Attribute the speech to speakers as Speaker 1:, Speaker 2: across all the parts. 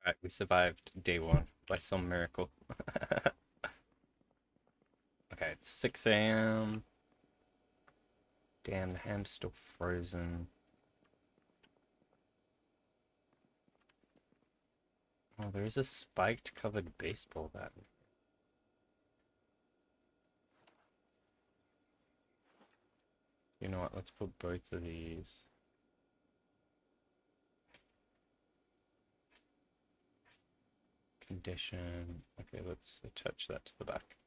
Speaker 1: Right, we survived day one by some miracle. Okay, it's 6 a.m. Damn, the ham's still frozen. Oh, there is a spiked covered baseball bat. You know what, let's put both of these. Condition. Okay, let's attach that to the back.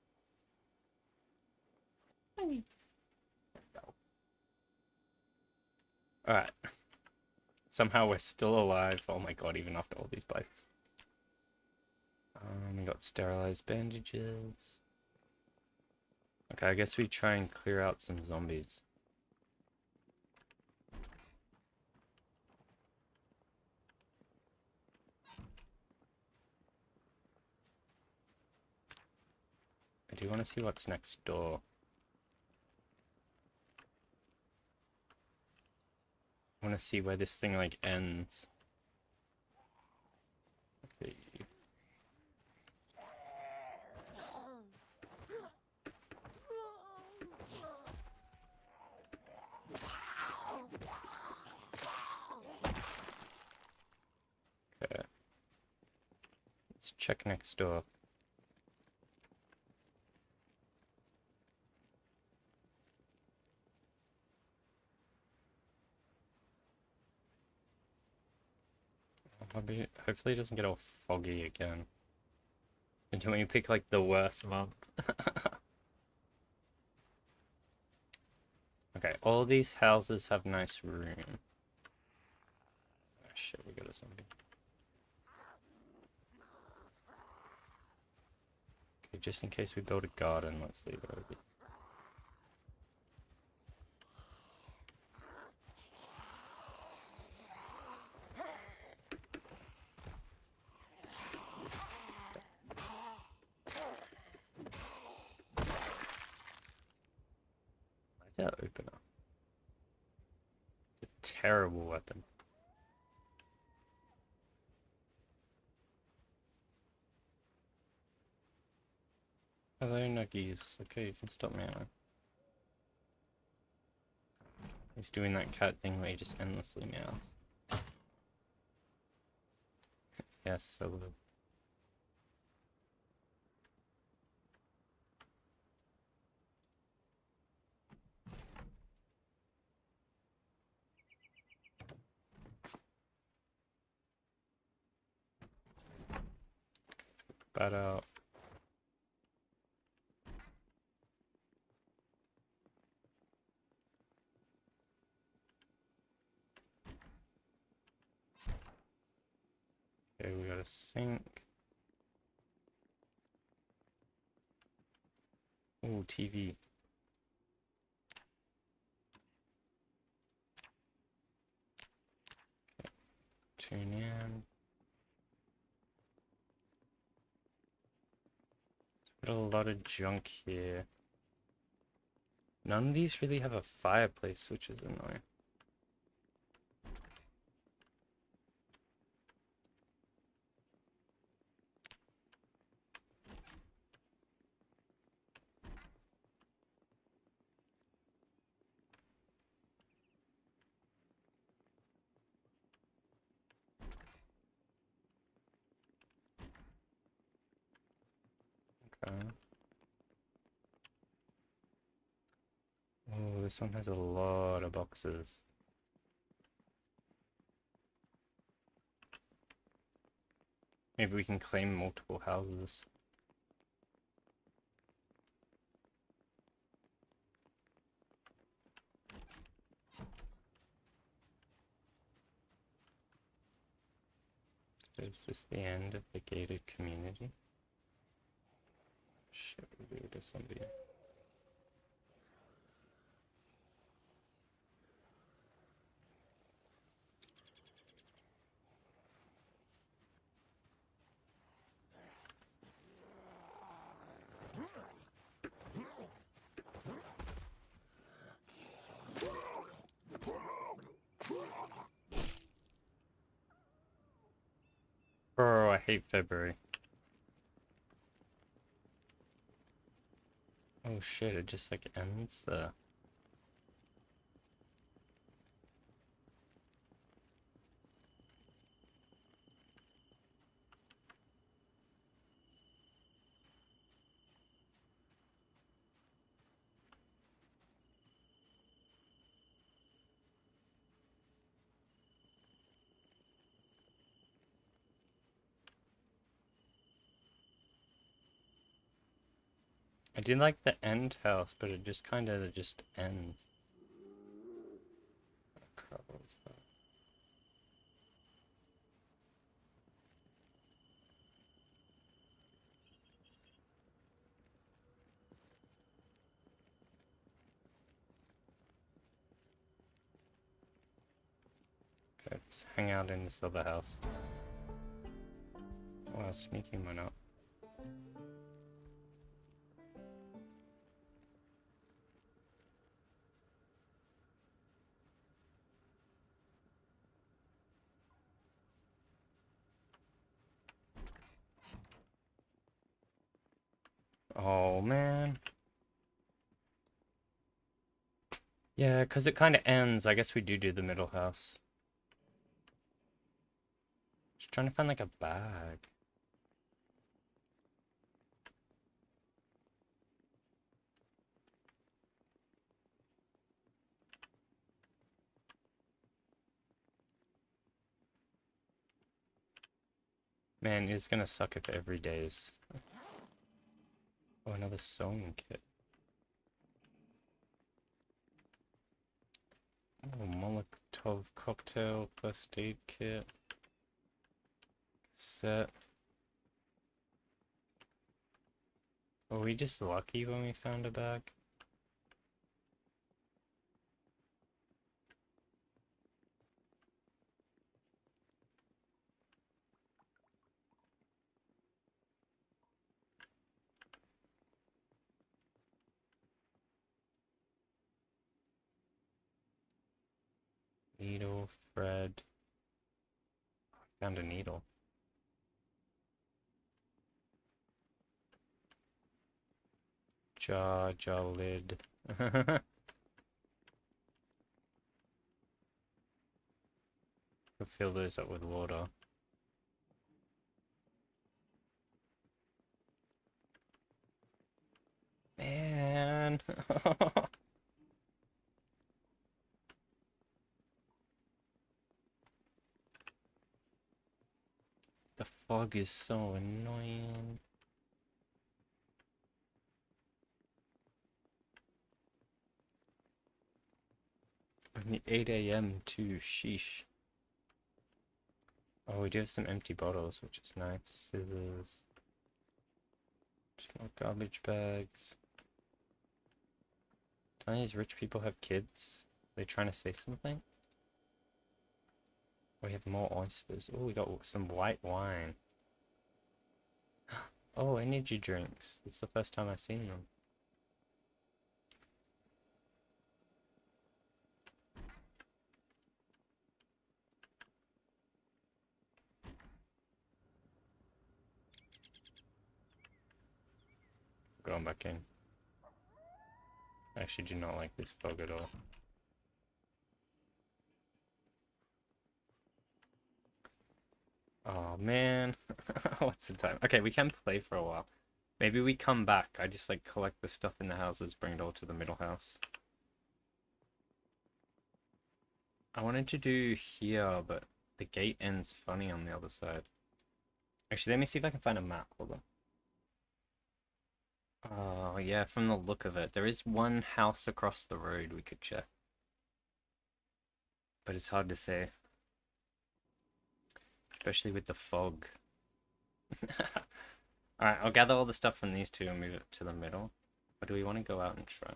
Speaker 1: Alright. Somehow we're still alive. Oh my god, even after all these bites. We got sterilized bandages. Okay, I guess we try and clear out some zombies. I do want to see what's next door. I want to see where this thing like ends. Okay. Okay. Let's check next door. Hopefully it doesn't get all foggy again. Until when you pick like the worst month. Okay, all these houses have nice room. Oh shit, we got a zombie. Okay, just in case we build a garden, let's leave it open. Why did that open up? It's a terrible weapon. Hello, Nuggies. Okay, you can stop meowing. He's doing that cat thing where he just endlessly meows. Yes, I will. Bat out. Okay, we got a sink. Ooh, TV. Okay. Tune in. Got a lot of junk here. None of these really have a fireplace, which is annoying. Okay. Oh, this one has a lot of boxes. Maybe we can claim multiple houses. Is this the end of the gated community? Shit, we go to somebody. Bro, I hate February. Oh shit, it just like ends there. I did like the end house, but it just kind of just ends. Crap, what was that? Okay, let's hang out in this other house. Wow, sneaking one up. Oh man. Yeah, because it kind of ends. I guess we do the middle house. Just trying to find like a bag. Man, it's gonna suck if every day is... Oh, another sewing kit. Oh, Molotov cocktail, first aid kit. Set. Were we just lucky when we found a bag? Needle, thread. Found a needle. Jaw lid. We'll fill those up with water. Man. The fog is so annoying. It's only 8 a.m. too, sheesh. Oh, we do have some empty bottles, which is nice. Scissors. More garbage bags. Don't these rich people have kids? Are they trying to say something? We have more oysters. Oh, we got some white wine. Oh, energy drinks. It's the first time I've seen them. Going back in. I actually do not like this fog at all. Oh man. What's the time? Okay, we can play for a while. Maybe we come back. I just like collect the stuff in the houses, bring it all to the middle house. I wanted to do here, but the gate ends funny on the other side. Actually, let me see if I can find a map. Hold on. Oh, yeah, from the look of it. There is one house across the road we could check. But it's hard to say. Especially with the fog. Alright, I'll gather all the stuff from these two and move it to the middle. Or do we want to go out and try?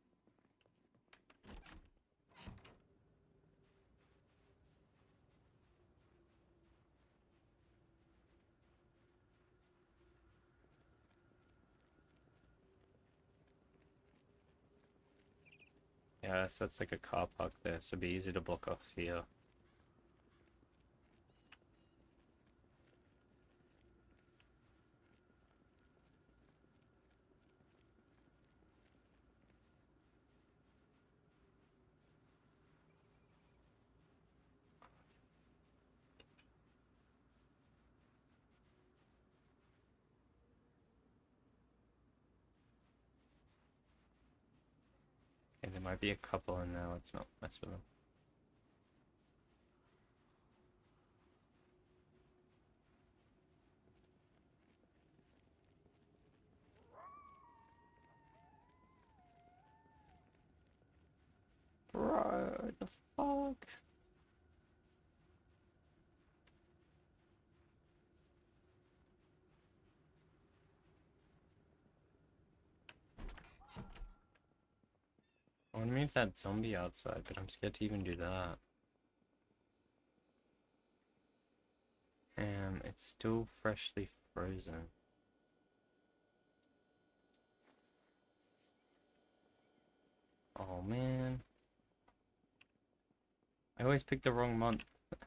Speaker 1: Yeah, so that's like a car park there, so it'd be easy to block off here. There might be a couple in there, let's not mess with them. Bro, the fuck? I want to move that zombie outside, but I'm scared to even do that. It's still freshly frozen. Oh man. I always pick the wrong month.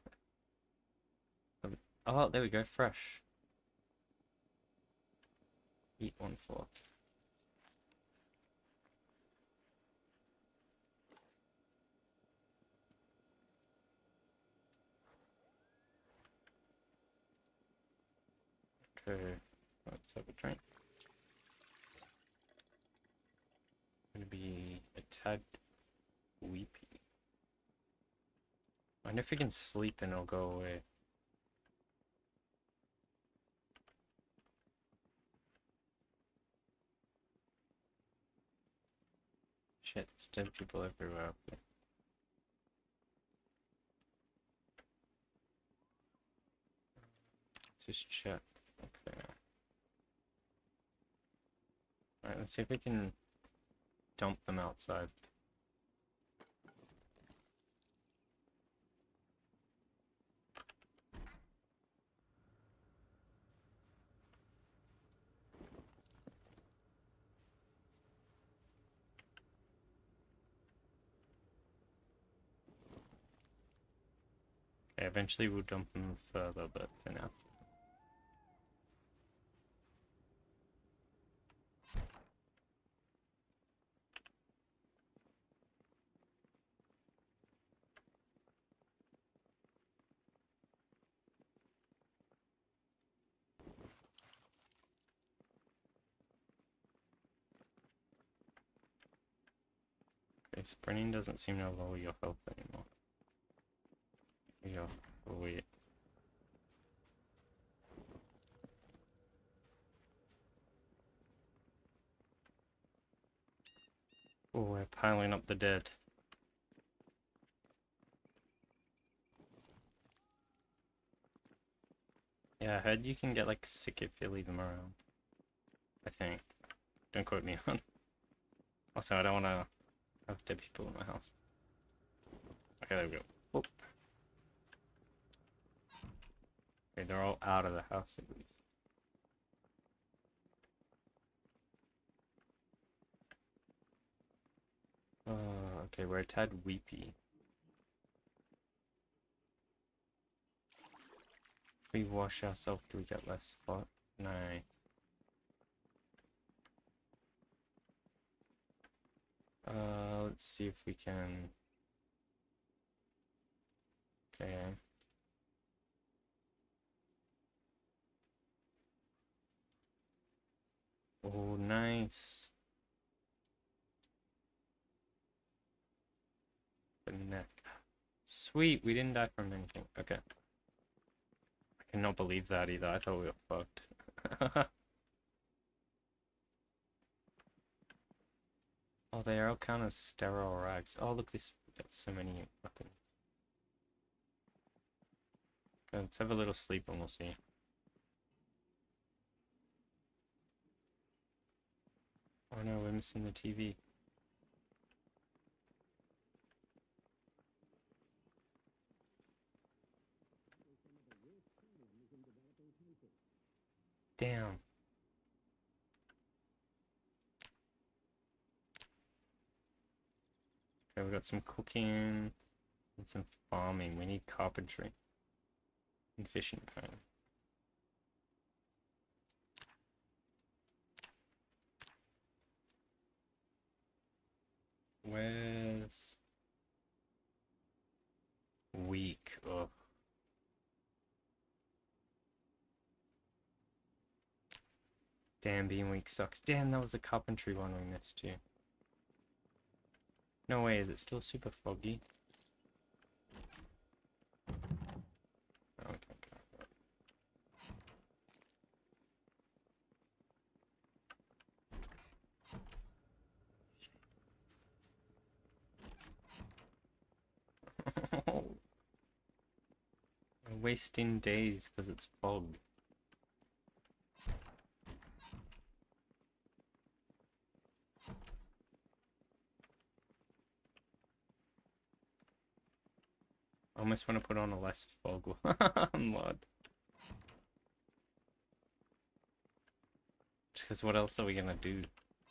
Speaker 1: Oh, there we go, fresh. Eat 1/4. Okay, let's have a drink. Gonna be a tad weepy. I wonder if we can sleep and it'll go away. Shit, there's dead people everywhere up there. Let's just check. Okay. Alright, let's see if we can dump them outside. Okay, eventually we'll dump them further, but for now. Okay, sprinting doesn't seem to lower your health anymore. Yeah, wait. Oh, we're piling up the dead. Yeah, I heard you can get like sick if you leave them around. I think. Don't quote me on. Also, I don't want to have dead people in my house. Okay, there we go. Oh. Okay, they're all out of the house at least. Okay, we're a tad weepy. If we wash ourselves, do we get less spot? No. Let's see if we can... Okay. Oh, nice. The neck. Sweet, we didn't die from anything. Okay. I cannot believe that either. I thought we were fucked. Oh, they are all kind of sterile rags. Oh, look, this we got so many weapons. Okay, let's have a little sleep and we'll see. Oh no, we're missing the TV. Damn. Okay, we got some cooking and some farming. We need carpentry and fishing kind of. Where's weak? Ugh. Damn, being weak sucks. Damn, that was the carpentry one we missed too. No way, is it still super foggy? Oh, okay, okay. We're wasting days because it's fog. I almost want to put on a less fog mod. Just because what else are we gonna do?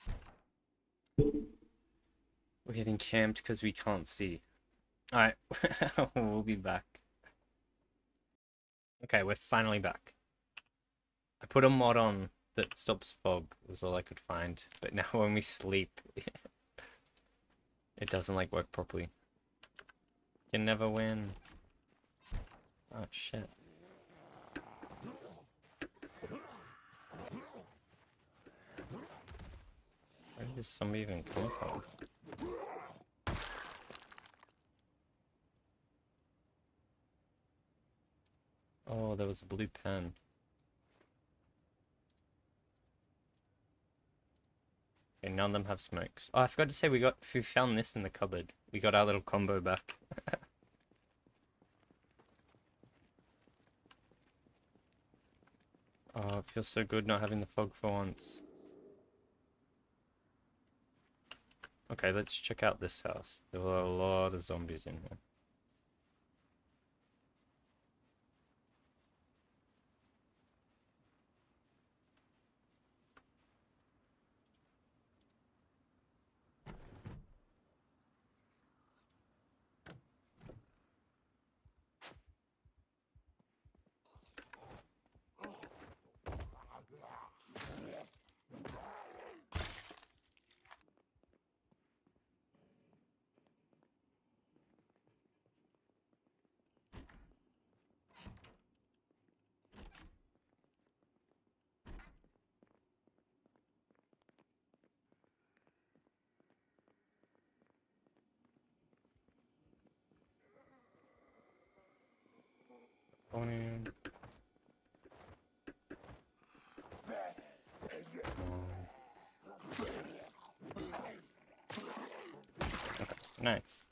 Speaker 1: We're getting camped because we can't see. Alright, we'll be back. Okay, we're finally back. I put a mod on that stops fog, was all I could find. But now when we sleep, it doesn't like work properly. You never win. Oh shit. Where did this zombie even come from? Oh, there was a blue pen. Okay, none of them have smokes. Oh, I forgot to say we found this in the cupboard. We got our little combo back. Oh, it feels so good not having the fog for once. Okay, let's check out this house. There were a lot of zombies in here. Morning. Okay, nice.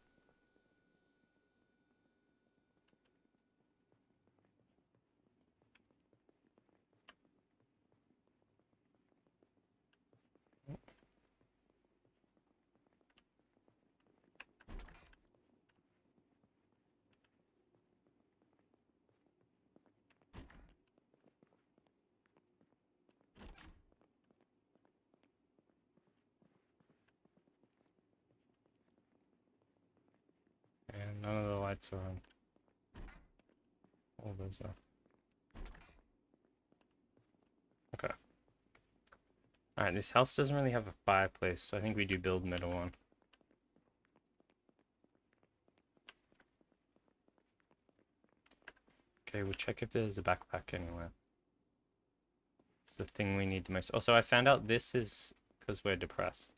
Speaker 1: And none of the lights are on. All those are. Okay. Alright, this house doesn't really have a fireplace, so I think we do build middle one. Okay, we'll check if there's a backpack anywhere. It's the thing we need the most. Also, I found out this is because we're depressed.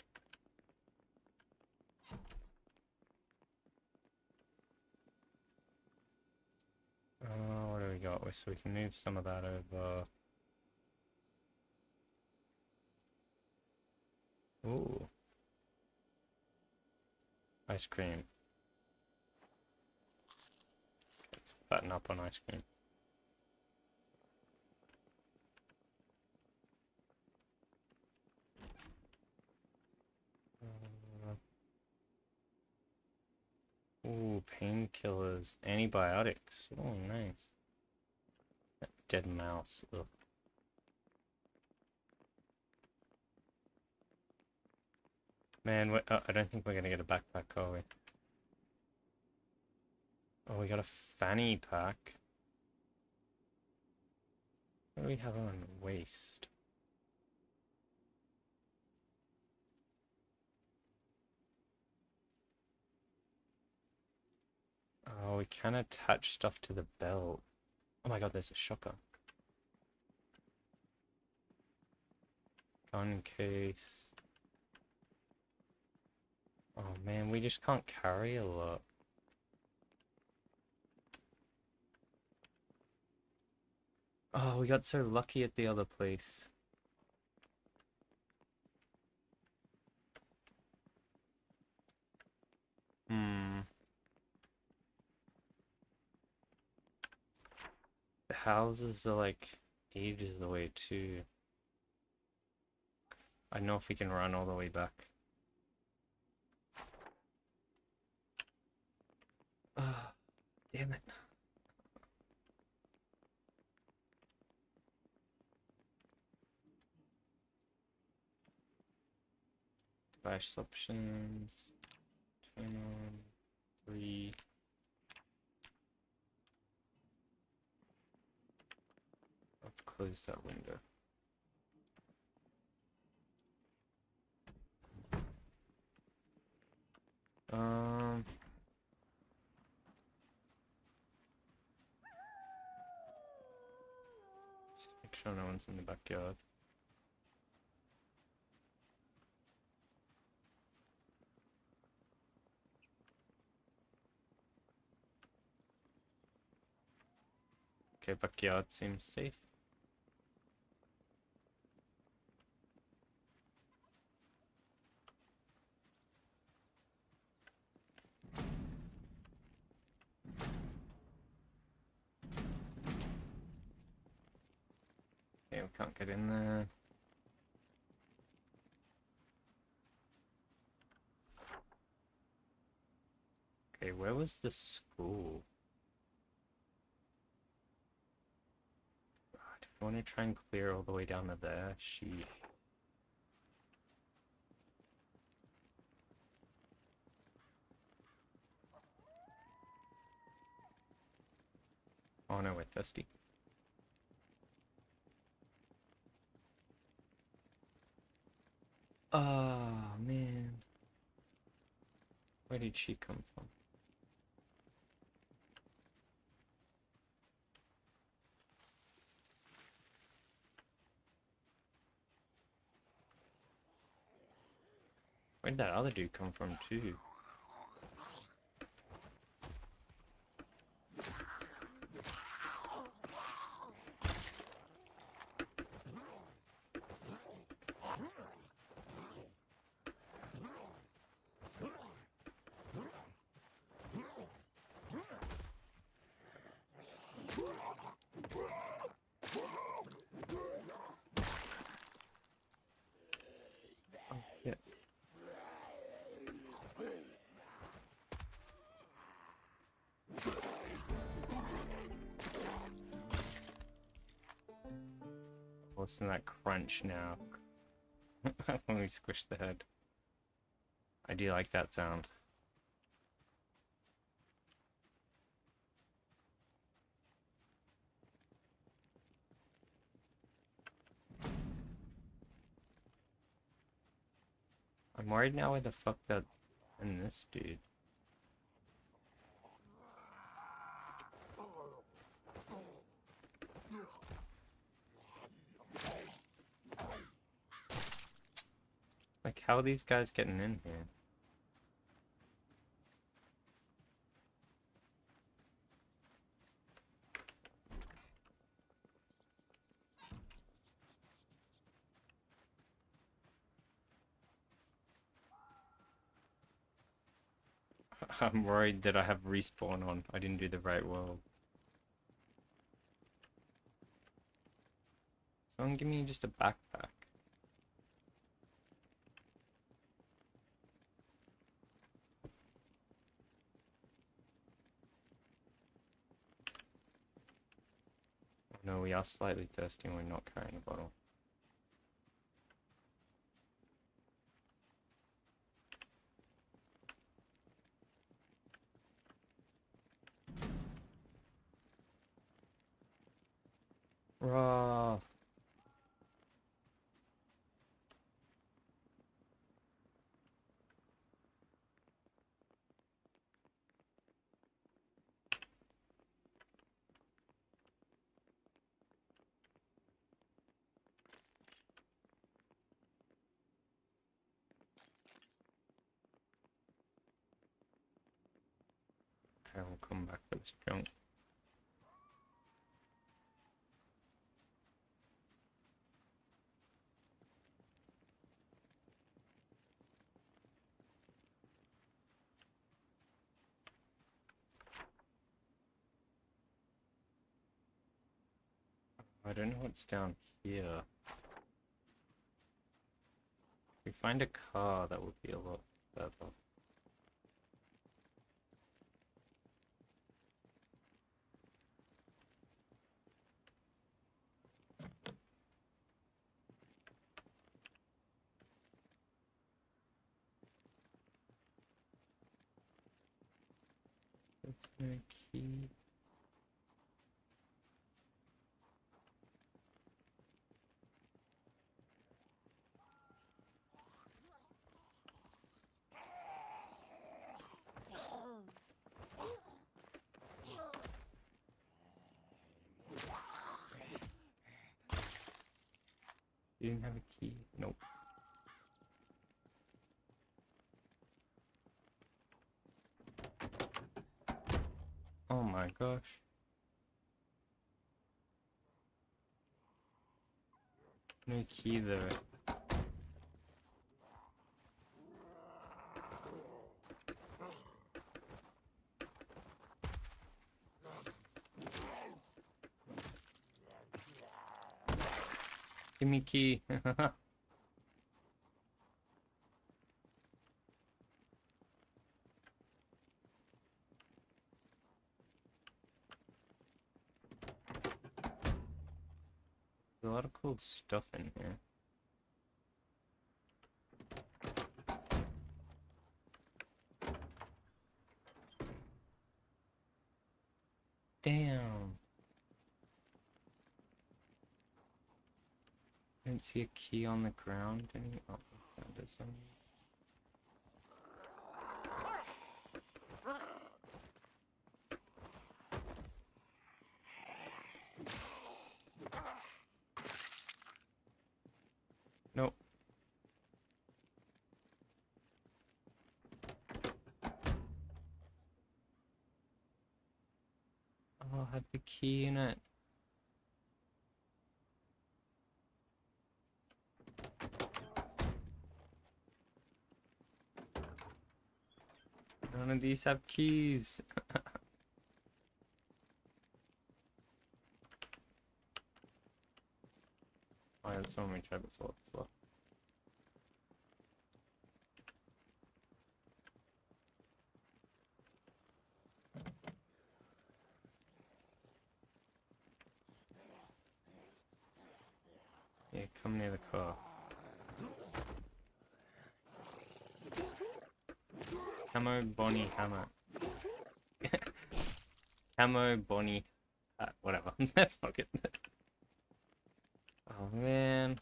Speaker 1: What do we got? So we can move some of that over. Ooh. Ice cream. Let's fatten up on ice cream. Ooh, painkillers, antibiotics. Oh, nice. Dead mouse. Ugh. Man, I don't think we're gonna get a backpack, are we? Oh, we got a fanny pack. What do we have on waist? Oh, we can attach stuff to the belt. Oh my god, there's a shotgun. Gun case. Oh man, we just can't carry a lot. Oh, we got so lucky at the other place. Hmm. The houses are like ages away too. I don't know if we can run all the way back. Ah, damn it. Flash options. Turn on 3. Let's close that window. Um. Just make sure no one's in the backyard. Okay, backyard seems safe. Okay, we can't get in there. Okay, where was the school? God, if you want to try and clear all the way down to there, she. Oh no, we're thirsty. Oh man. Where did she come from? Where did that other dude come from too? Oh, yeah. Listen to that crunch now. When we squish the head. I do like that sound. I'm worried now where the fuck that and this dude. Like, how are these guys getting in here? I'm worried that I have respawn on. I didn't do the right world. Someone give me just a backpack. Oh, no, we are slightly thirsty and we're not carrying a bottle. Raw. Okay, we'll come back for this junk. I don't know what's down here. If we find a car, that would be a lot better. There's no key. You didn't have a key? Nope. Oh my gosh. No key there. Give me key. There's a lot of cool stuff in here. Damn. I didn't see a key on the ground. Oh, I found it somewhere. Nope. I'll have the key in it. None of these have keys. Oh, that's one we tried before. So. Yeah, come near the car. Camo Bonnie Hammer. Camo Bonnie whatever. Fuck it. Oh man.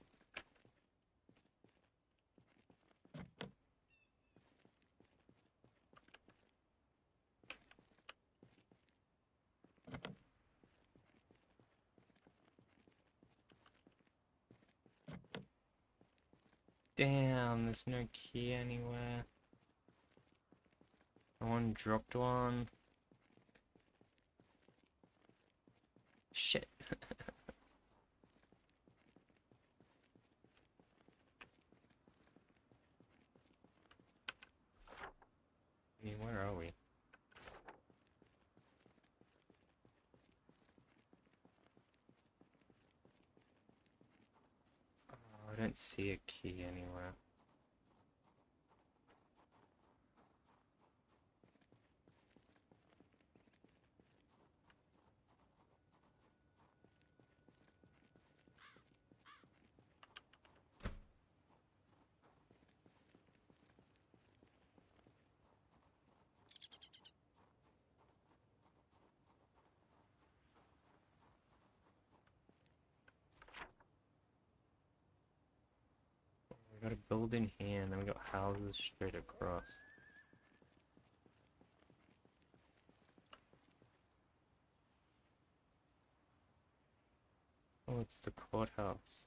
Speaker 1: Damn, there's no key anywhere. No one dropped one. Shit. I mean, where are we? Oh, I don't see a key anywhere. We got a building here, and then we got houses straight across. Oh, it's the courthouse.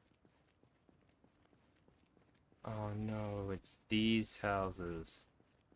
Speaker 1: Oh no, it's these houses.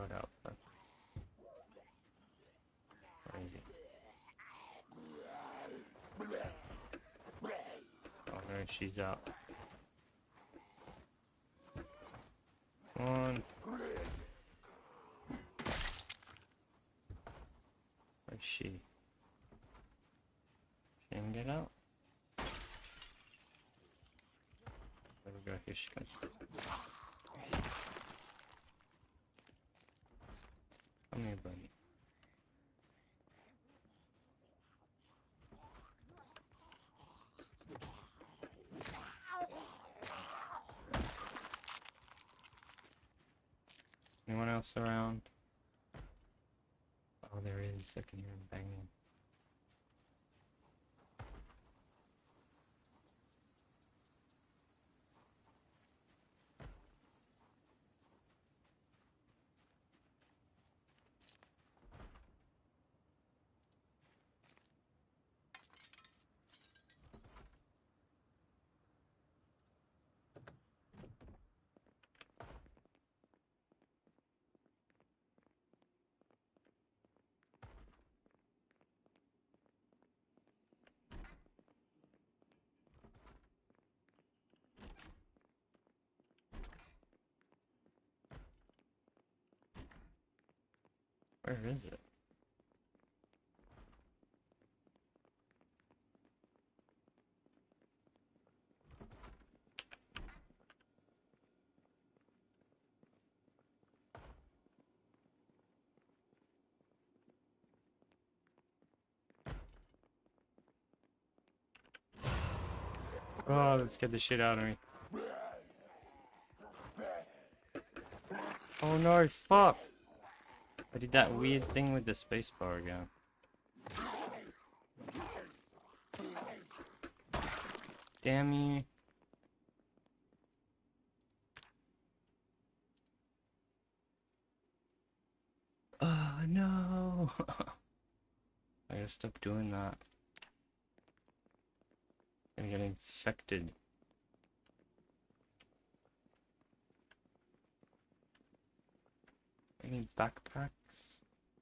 Speaker 1: blood out there. Where is he? Oh no, she's out. Come on. Where's she? She didn't get out? There we go, here she comes. Come here, buddy. Anyone else around? Oh, there is. I can hear him banging. Where is it? Oh, that scared the shit out of me. Oh no, fuck! I did that weird thing with the spacebar again. Damn you. Oh no! I gotta stop doing that. I'm gonna get infected. Any backpacks?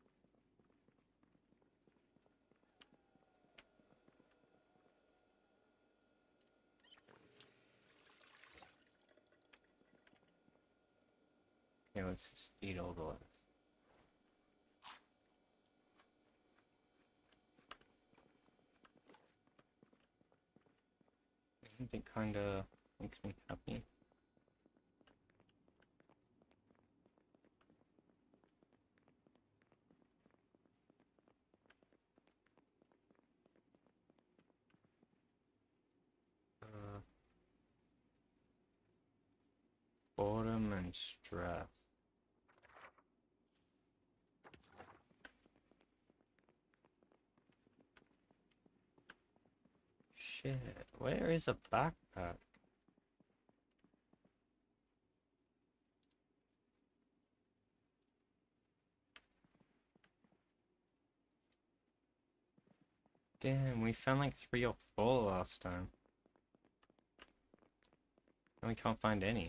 Speaker 1: Okay, let's just eat all the lettuce. It kinda makes me happy. Boredom and stress. Shit, where is a backpack? Damn, we found like 3 or 4 last time. And we can't find any.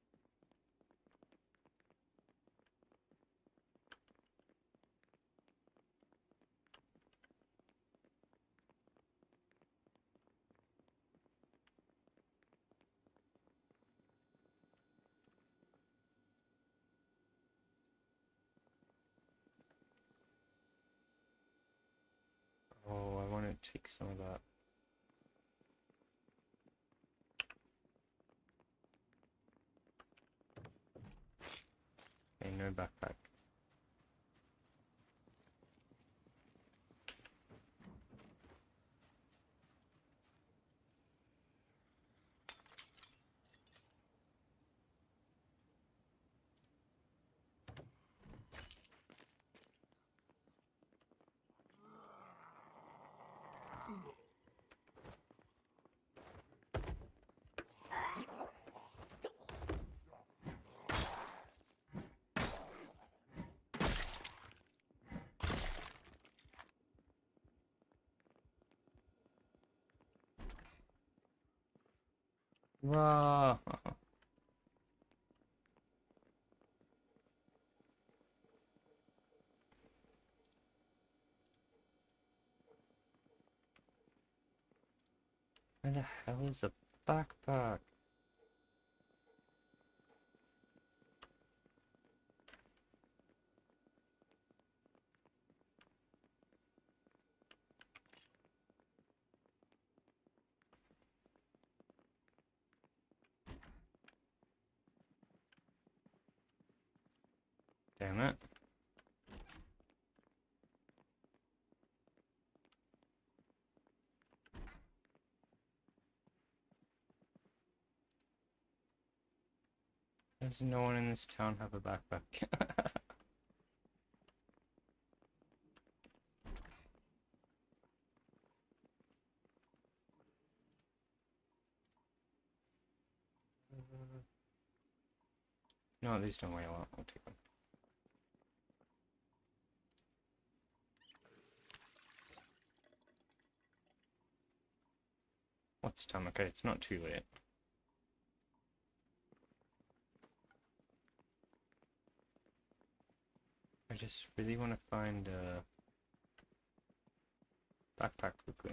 Speaker 1: Oh, I want to take some of that. Okay, no backpack. Wow. Where the hell is a backpack? Damn it. Does no one in this town have a backpack? No, these don't weigh a lot. I'll take them. What's time? Okay, it's not too late. I just really want to find a backpack quickly.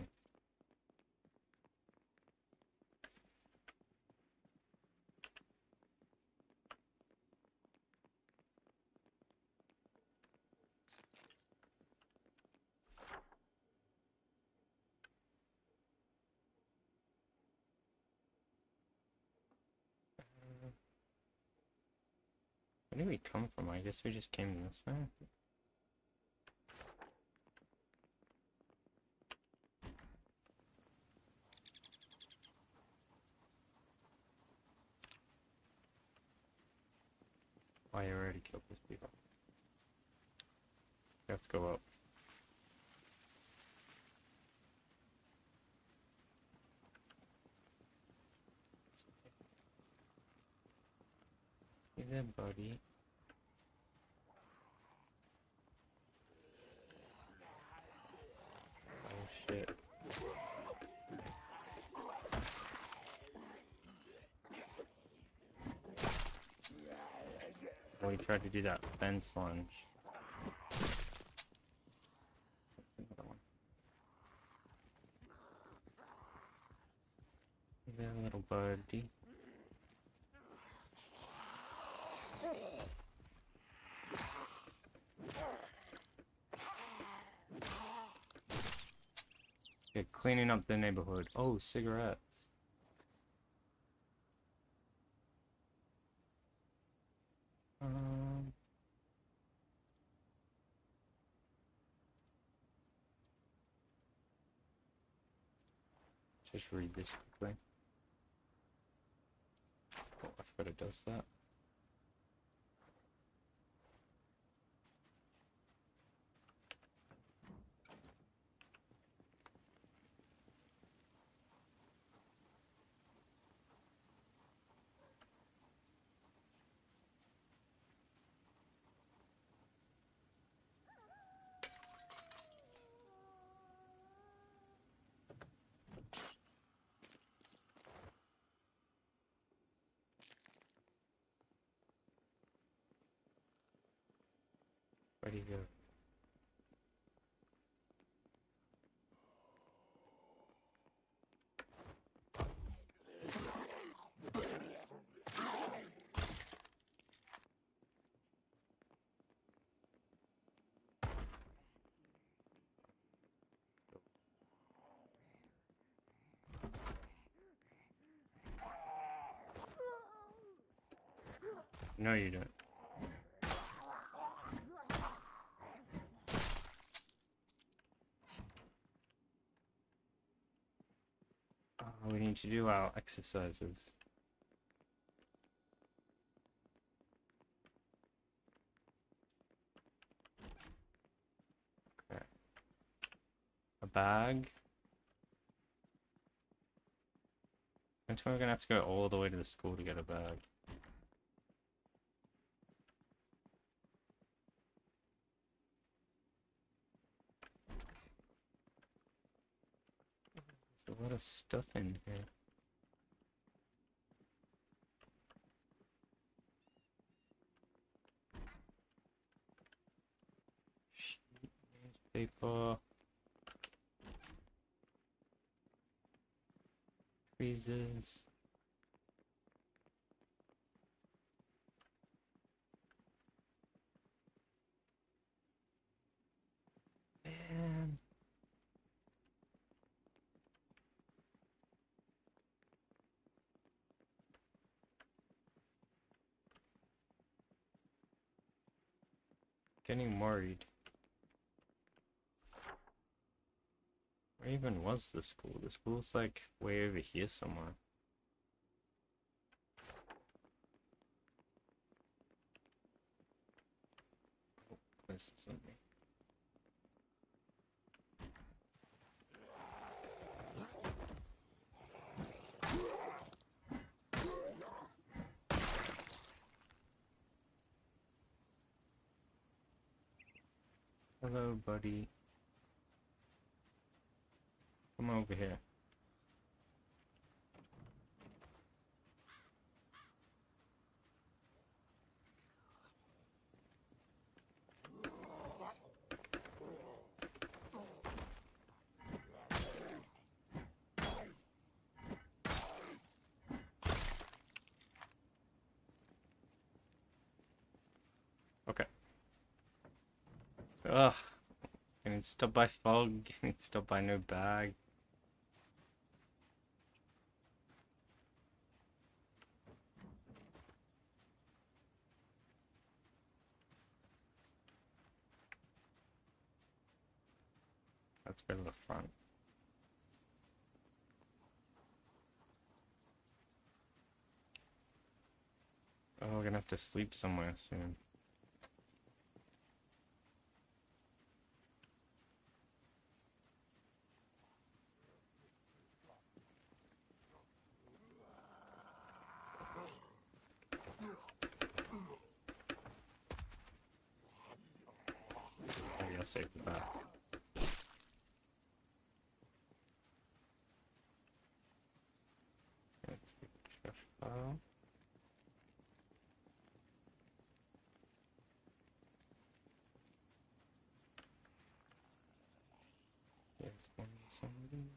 Speaker 1: Where did we come from? I guess we just came this way. Oh, I already killed those people. Let's go up. Hey there, buddy. Oh shit. Oh, he tried to do that fence lunge. Another one. Hey there, little birdie. Yeah, cleaning up the neighborhood. Oh, cigarettes. Just read this quickly. Oh, I forgot it does that. Where'd he go? No, you don't. Oh, we need to do our exercises. Okay. A bag. That's why we're gonna have to go all the way to the school to get a bag. There's a lot of stuff in here. Sheet, newspaper. Freezes. Man. Getting worried. Where even was the school? The school's like way over here somewhere. Oh, there's something. Hello, buddy. Come over here. Okay. Ugh. Getting stopped by fog. Getting stopped by no bag. Let's go to the front. Oh, we're gonna have to sleep somewhere soon. Maybe I'll save that. File. Yes, one somebody.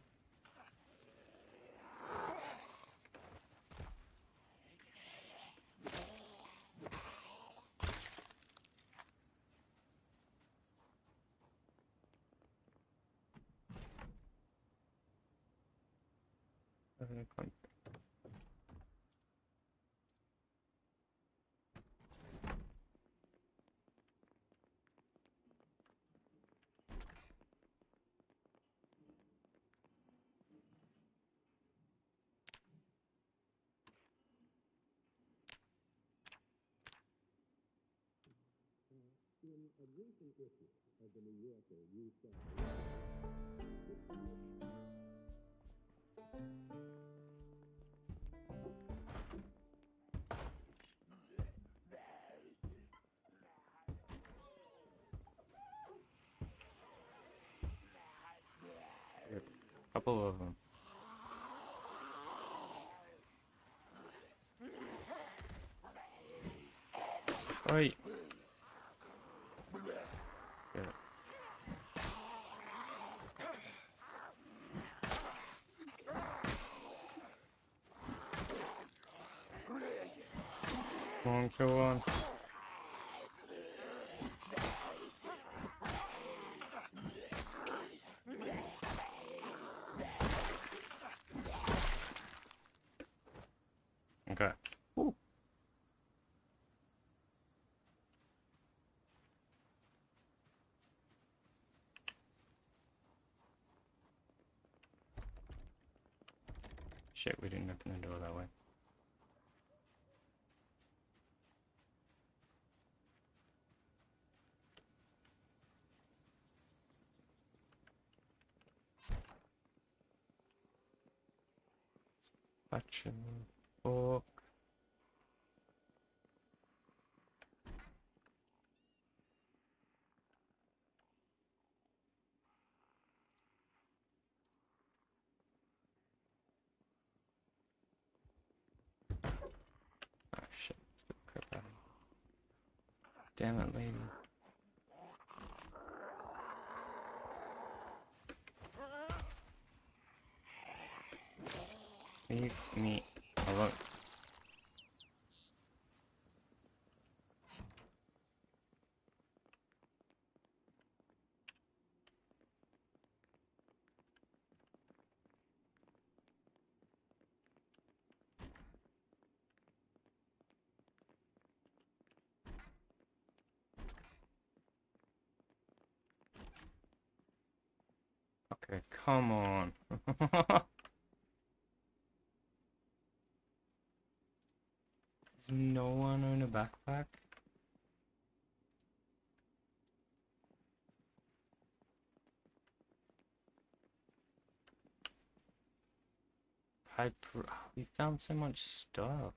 Speaker 1: Con- Yep. Couple of them. Oi! Get it. Come on, kill one. Okay. Ooh. Shit, we didn't open the door that way. Spatula, fork. Ah, shit. Crap out of here. Damn it, lady. Leave me alone. Okay, come on. Does no one own a backpack? We found so much stuff.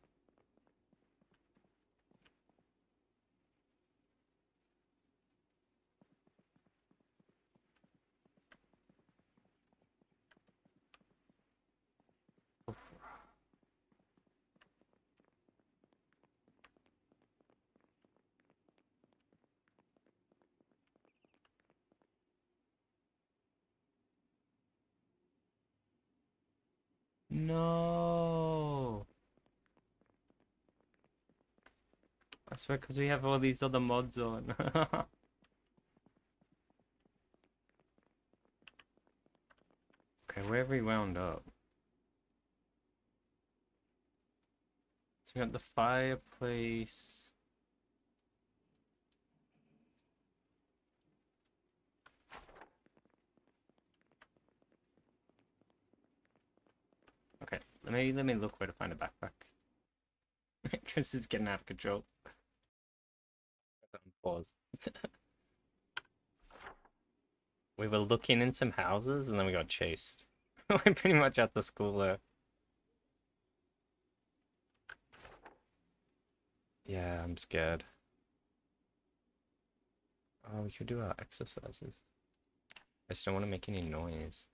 Speaker 1: No. I swear, because we have all these other mods on. Okay, where have we wound up? So we got the fireplace. Okay, let me look where to find a backpack. Because it's getting out of control. Pause. We were looking in some houses and then we got chased. We're pretty much at the school there. Yeah, I'm scared. Oh, we could do our exercises. I just don't want to make any noise.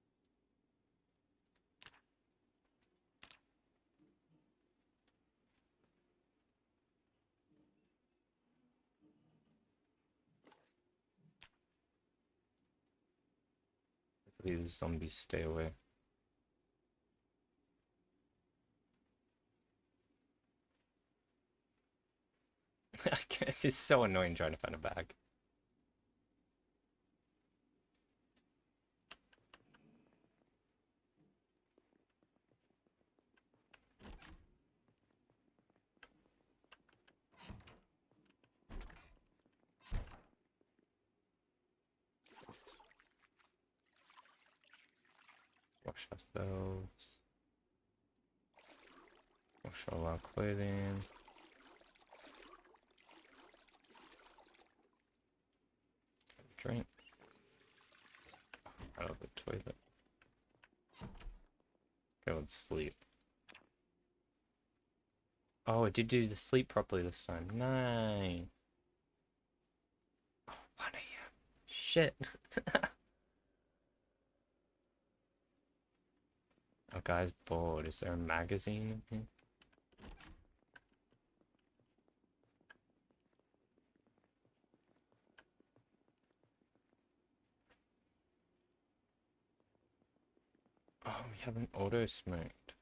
Speaker 1: Hopefully the zombies stay away. I guess it's so annoying trying to find a bag. Wash ourselves. Wash all our clothing. Drink. Out of the toilet. Okay, let's sleep. Oh, it did do the sleep properly this time. Nice. Oh, 1 a.m. Shit. Oh, guy's bored. Is there a magazine in here? Oh, we haven't auto smoked.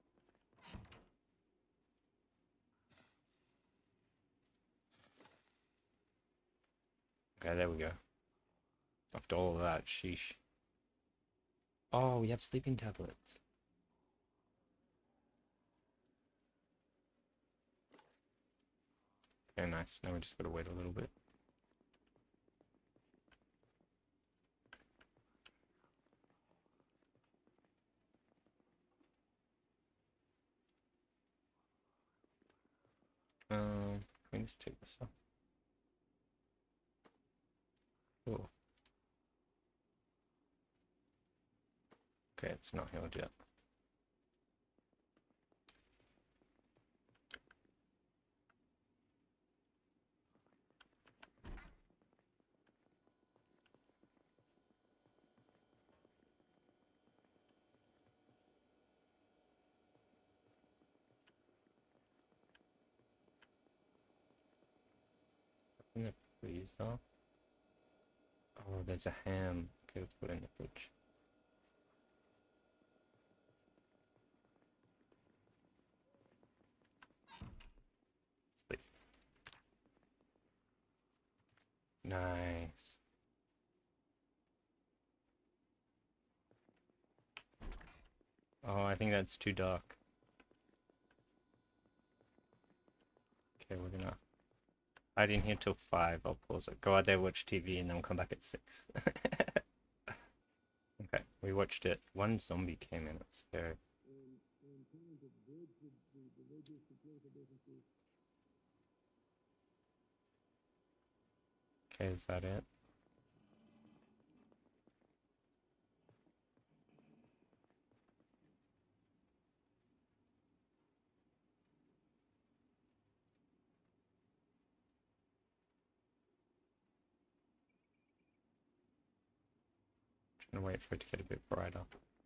Speaker 1: Okay, there we go. After all of that, sheesh. Oh, we have sleeping tablets. Okay, nice. Now we just gotta wait a little bit. Can we just take this off? Cool. Okay, it's not healed yet. In the freezer. Oh, there's a ham. Okay, let's put it in the fridge. Nice. Oh, I think that's too dark. Okay, we're gonna hide in here till 5. I'll pause it. Go out there, watch TV, and then we'll come back at 6. Okay, we watched it. One zombie came in. It's scary. Okay, is that it? Trying to wait for it to get a bit brighter.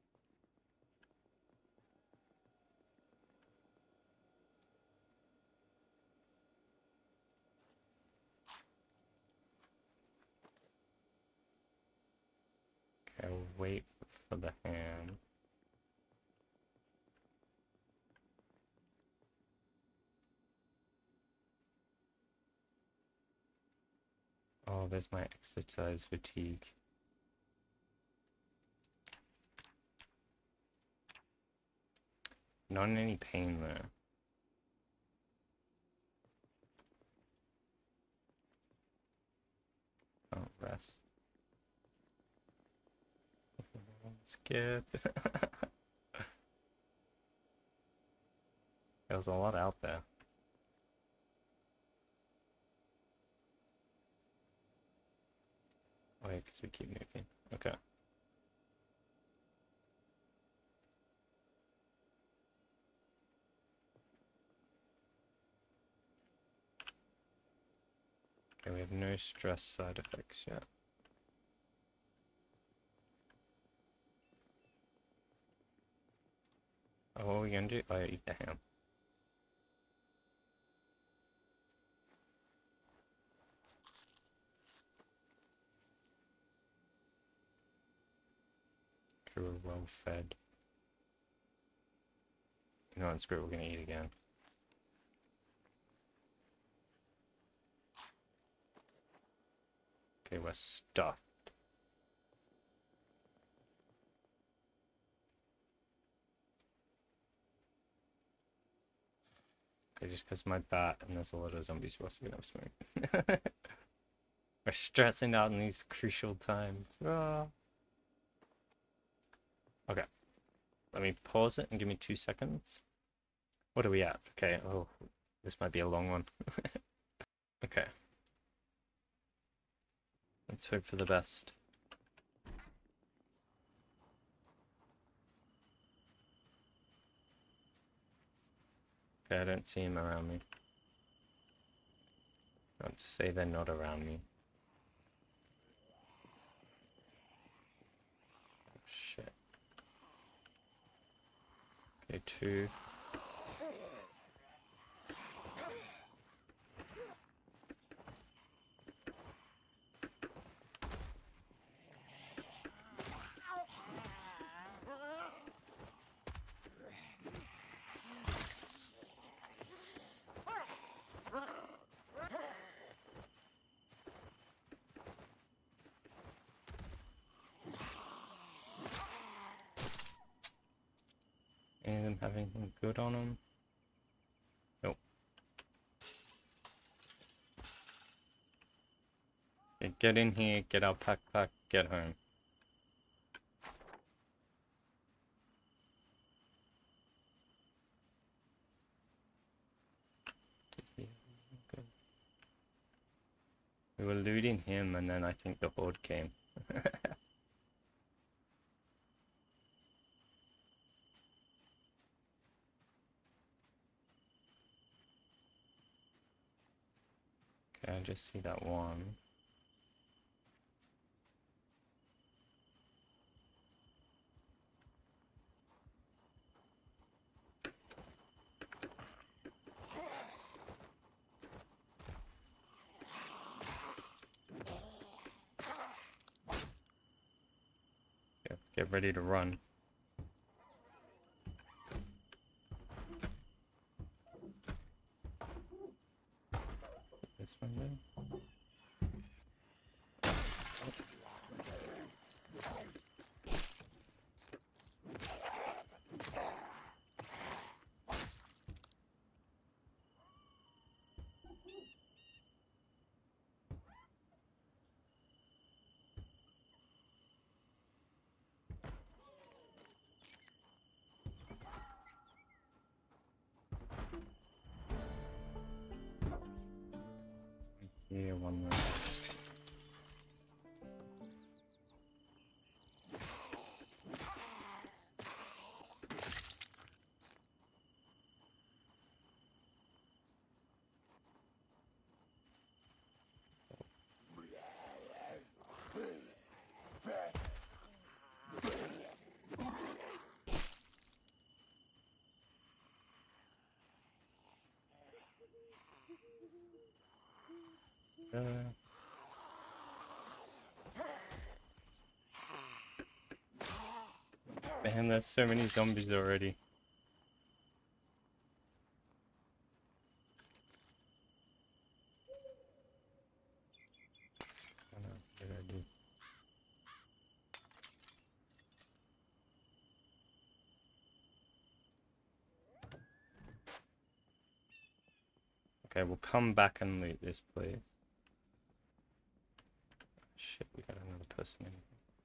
Speaker 1: Okay, I'll wait for the hand. Oh, there's my exercise fatigue. Not in any pain there. Oh, rest. Skip. There was a lot out there. Oh, yeah, because we keep moving. Okay. Okay, we have no stress side effects yet. Oh, what are we gonna do? Oh, eat the ham. Okay, we're well fed. You know what, screw it, we're gonna eat again. Okay, we're stuffed. Okay, just because my bat and there's a lot of zombies, we're also gonna have smoke. We're stressing out in these crucial times. Ah. Okay. Let me pause it and give me 2 seconds. What are we at? Okay, oh, this might be a long one. Okay. Let's hope for the best. Okay, I don't see him around me. Not to say they're not around me. Oh, shit. Okay, 2. Any of them have anything good on them? Nope. Okay, get in here, get our pack, get home. We were looting him and then I think the horde came. Okay, I just see that one. Get ready to run. This one there. here, one there. Man, there's so many zombies already. I don't know what I do. Okay, we'll come back and loot this place. Shit, we got another person in here.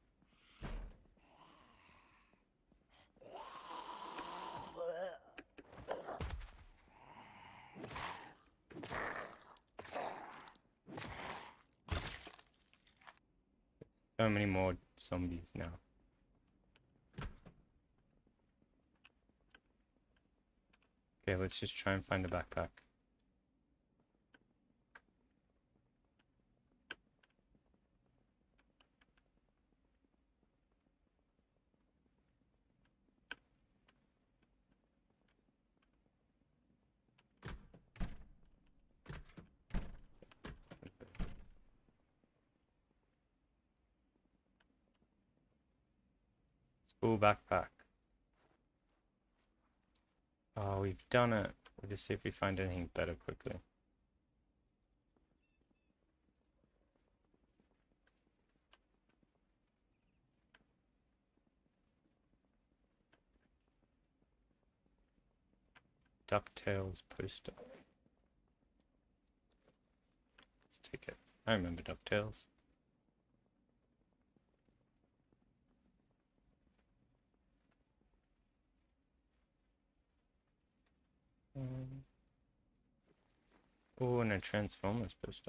Speaker 1: So many more zombies now. Okay, let's just try and find a backpack. School backpack. Oh, we've done it. We'll just see if we find anything better quickly. DuckTales poster. Let's take it. I remember DuckTales. Oh, and a Transformers poster.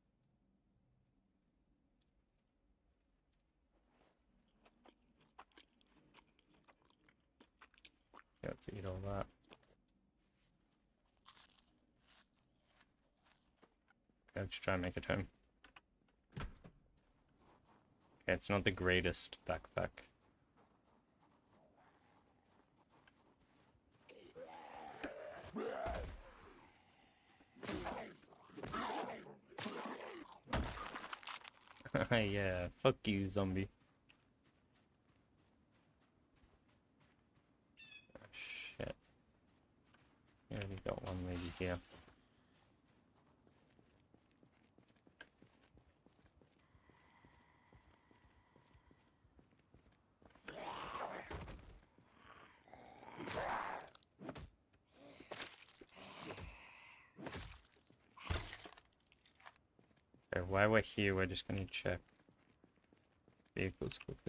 Speaker 1: Yeah, let's eat all that. Okay, let's try and make it home. Okay, it's not the greatest backpack. Yeah, fuck you, zombie. Oh, shit. Yeah, we got one lady here. Okay, while we're here, we're just gonna check vehicles quickly.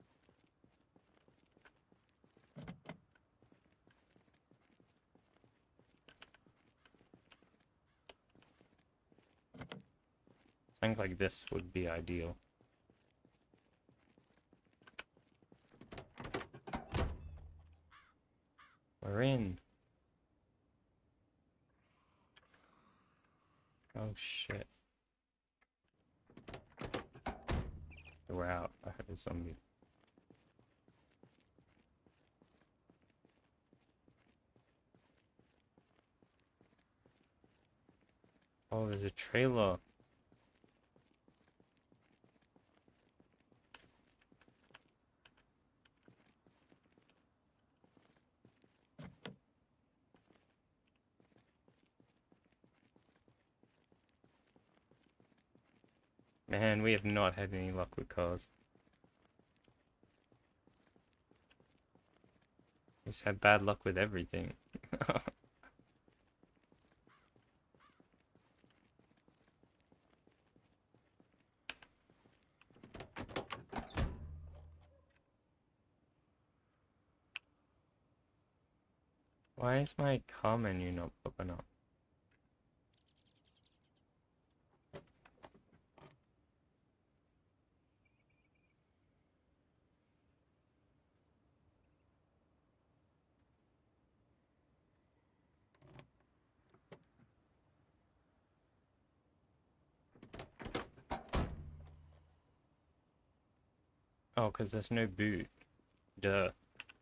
Speaker 1: Something like this would be ideal. We're in. Oh shit. We're out. I had a zombie. Oh, there's a trailer. Man, we have not had any luck with cars. We just had bad luck with everything. Why is my car menu not popping up? Oh, because there's no boot. Duh.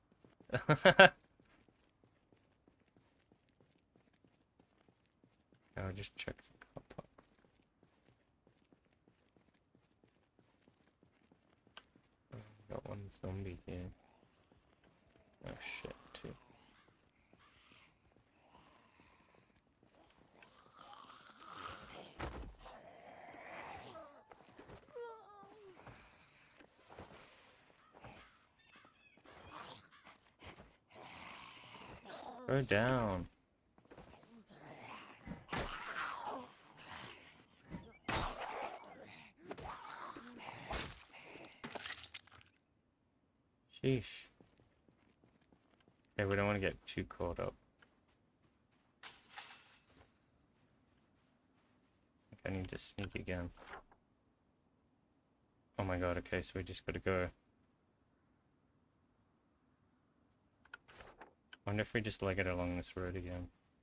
Speaker 1: I'll just check the car park. Oh, got one zombie here. Oh shit, too. Go down. Sheesh. Okay, we don't want to get too caught up. I need to sneak again. Oh my god, okay, so we just gotta go. I wonder if we just leg it along this road again.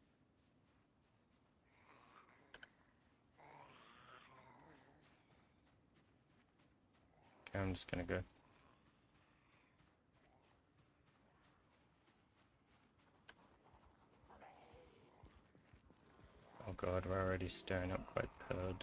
Speaker 1: Okay, I'm just gonna go. Oh god, we're already stirring up quite purred.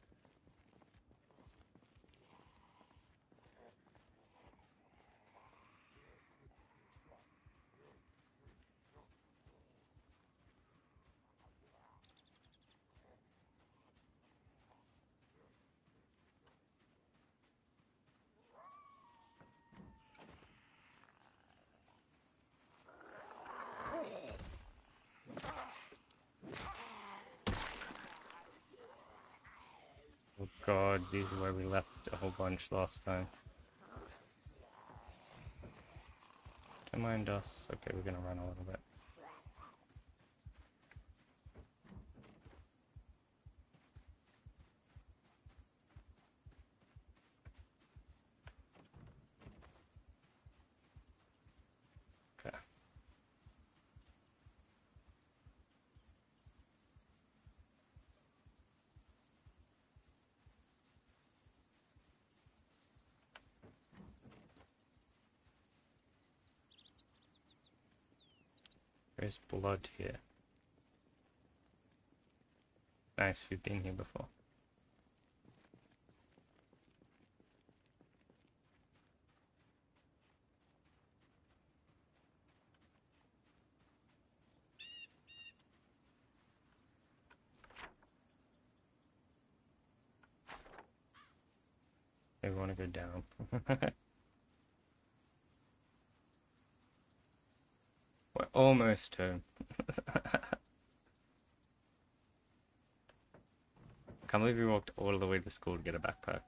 Speaker 1: Oh god, these are where we left a whole bunch last time. Don't mind us. Okay, we're gonna run a little bit. Okay. There's blood here. Nice, we've been here before. Maybe we want to go down. We're almost home. Can't believe we walked all the way to school to get a backpack.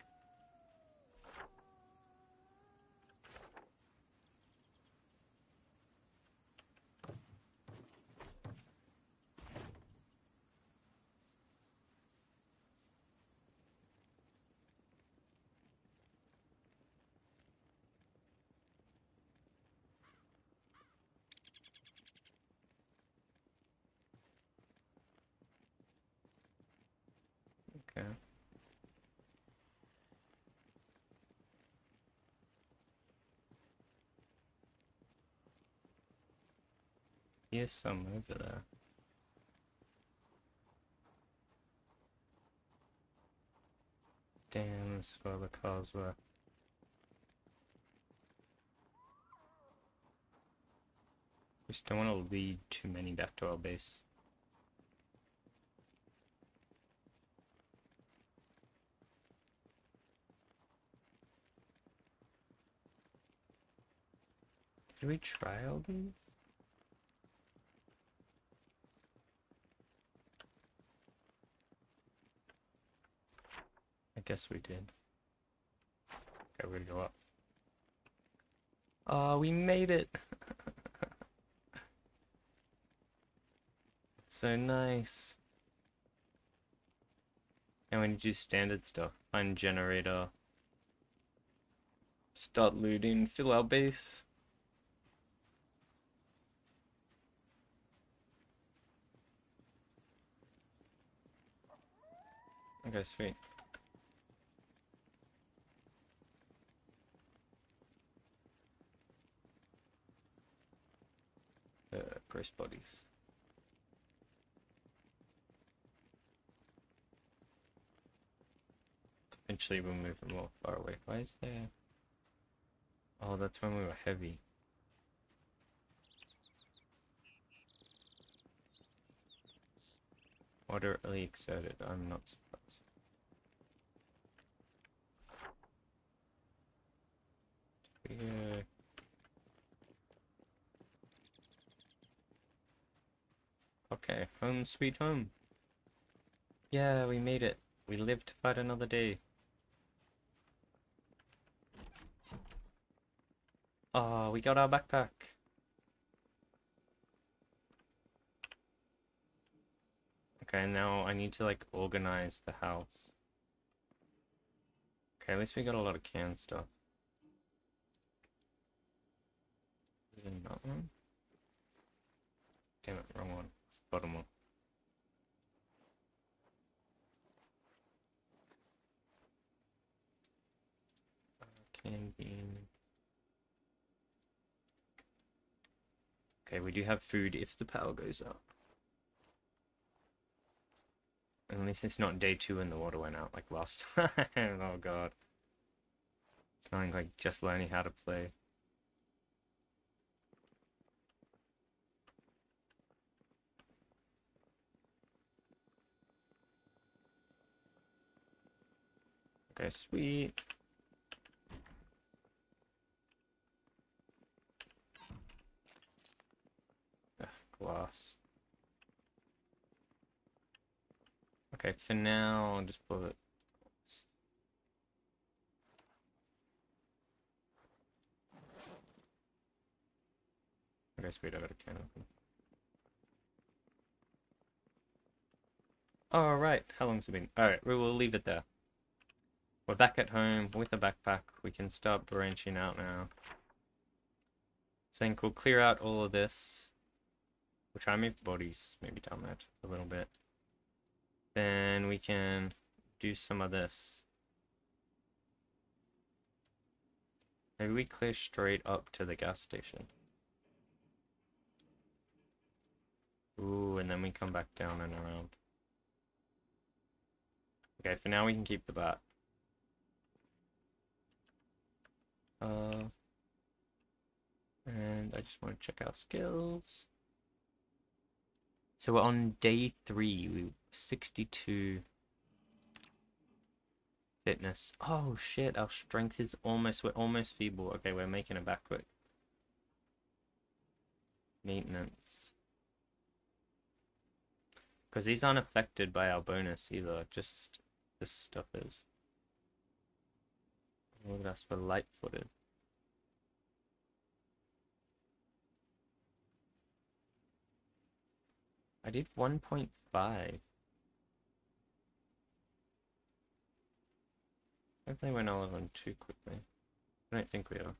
Speaker 1: Okay. Here's some over there. Damn, this is where the cars were. Just don't want to lead too many back to our base. Did we try all these? I guess we did. Okay, we're gonna go up. Oh, we made it! It's so nice. And when you do standard stuff, find generator, start looting, fill our base. Okay, sweet. gross bodies. Eventually we'll move them more far away. Why is there... Oh, that's when we were heavy. Moderately exerted, I'm not surprised. Yeah. Okay, home sweet home. Yeah, we made it. We lived to fight another day. Oh, we got our backpack. Okay, now I need to like organize the house. Okay, at least we got a lot of canned stuff. In that one? Damn it, wrong one. It's the bottom one. Canned bean. Okay, we do have food if the power goes out. At least it's not day 2 and the water went out like last time. Oh god. It's not like just learning how to play. Okay, sweet. Ugh, glass. Okay, for now, I'll just pull it. Okay, sweet, I got a can open. Alright, how long's it been? Alright, we will leave it there. We're back at home with a backpack. We can start branching out now. So I think we'll clear out all of this. We'll try and move the bodies maybe down that a little bit. Then we can do some of this. Maybe we clear straight up to the gas station. Ooh, and then we come back down and around. Okay, for now we can keep the bat. And I just want to check our skills. So we're on day 3. We 62 fitness. Oh shit, our strength is almost, we're almost feeble. Okay, we're making it back quick. Maintenance. Because these aren't affected by our bonus either, just this stuff is. Look at us, we're light-footed. I did 1.5. Hopefully we're not leveling too quickly. I don't think we are.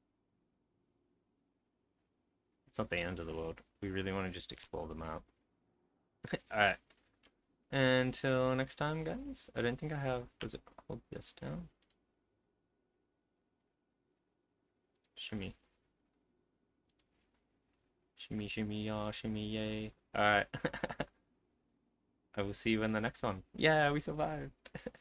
Speaker 1: It's not the end of the world. We really want to just explore the map. Alright. Until next time, guys. I don't think I have... Does it hold this down? Shimmy. Shimmy, shimmy, yaw, shimmy, yay. Alright. I will see you in the next one. Yeah, we survived.